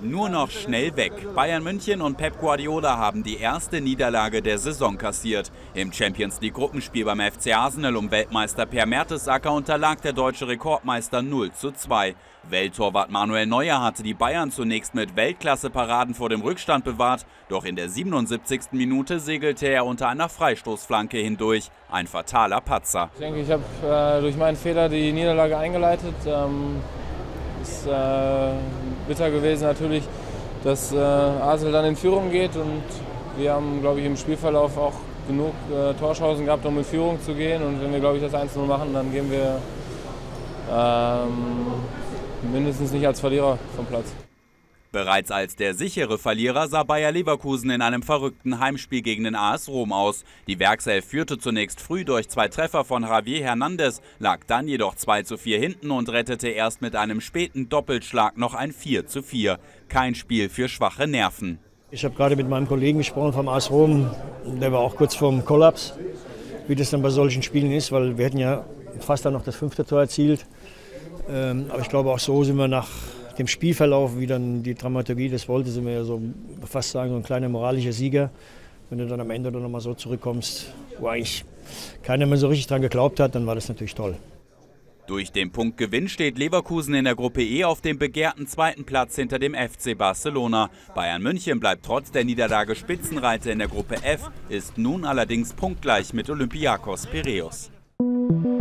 Nur noch schnell weg. Bayern München und Pep Guardiola haben die erste Niederlage der Saison kassiert. Im Champions-League-Gruppenspiel beim FC Arsenal um Weltmeister Per Mertesacker unterlag der deutsche Rekordmeister 0:2. Welttorwart Manuel Neuer hatte die Bayern zunächst mit Weltklasse-Paraden vor dem Rückstand bewahrt. Doch in der 77. Minute segelte er unter einer Freistoßflanke hindurch. Ein fataler Patzer. Ich denke, ich habe durch meinen Fehler die Niederlage eingeleitet. Ist bitter gewesen natürlich, dass Arsenal dann in Führung geht, und wir haben, glaube ich, im Spielverlauf auch genug Torchancen gehabt, um in Führung zu gehen, und wenn wir, glaube ich, das 1:0 machen, dann gehen wir mindestens nicht als Verlierer vom Platz. Bereits als der sichere Verlierer sah Bayer Leverkusen in einem verrückten Heimspiel gegen den AS Rom aus. Die Werkself führte zunächst früh durch 2 Treffer von Javier Hernandez, lag dann jedoch 2:4 hinten und rettete erst mit einem späten Doppelschlag noch ein 4:4. Kein Spiel für schwache Nerven. Ich habe gerade mit meinem Kollegen gesprochen vom AS Rom, der war auch kurz vorm Kollaps, wie das dann bei solchen Spielen ist, weil wir hätten ja fast dann noch das 5. Tor erzielt. Aber ich glaube, auch so sind wir nach dem Spielverlauf, wie dann die Dramaturgie das wollte, sind wir ja so fast sagen, so ein kleiner moralischer Sieger. Wenn du dann am Ende noch mal so zurückkommst, wo eigentlich keiner mehr so richtig dran geglaubt hat, dann war das natürlich toll. Durch den Punktgewinn steht Leverkusen in der Gruppe E auf dem begehrten 2. Platz hinter dem FC Barcelona. Bayern München bleibt trotz der Niederlage Spitzenreiter in der Gruppe F, ist nun allerdings punktgleich mit Olympiakos Piräus.